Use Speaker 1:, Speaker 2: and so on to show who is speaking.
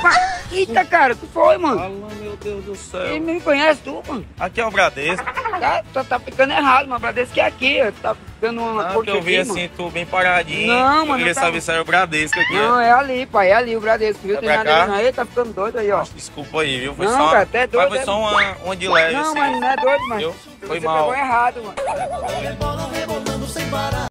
Speaker 1: Eita, cara, o que foi, mano?
Speaker 2: Alô, meu Deus do céu.
Speaker 1: Ele me conhece, tu, mano?
Speaker 2: Aqui é o Bradesco.
Speaker 1: Tá ficando errado, mano. O Bradesco é aqui, ó. Tá ficando uma
Speaker 2: Não,
Speaker 1: coisa
Speaker 2: que eu vi
Speaker 1: aqui,
Speaker 2: assim,
Speaker 1: mano.
Speaker 2: tu bem paradinho.
Speaker 1: Não,
Speaker 2: eu
Speaker 1: mano,
Speaker 2: queria
Speaker 1: tá-
Speaker 2: saber se era o Bradesco aqui.
Speaker 1: Não, é ali, pai. É ali o Bradesco, viu?
Speaker 2: É
Speaker 1: Tem
Speaker 2: pra
Speaker 1: nada
Speaker 2: cá?
Speaker 1: ali, não. Ele tá ficando doido aí, ó.
Speaker 2: Desculpa aí, viu? Foi
Speaker 1: Não,
Speaker 2: só,
Speaker 1: cara, até doido,
Speaker 2: mas foi
Speaker 1: é-
Speaker 2: só uma de leve,
Speaker 1: Não,
Speaker 2: assim.
Speaker 1: mas não é doido, mas
Speaker 2: Viu? Foi
Speaker 1: você
Speaker 2: mal.
Speaker 1: pegou errado, mano.
Speaker 3: Bola rebolando sem parar.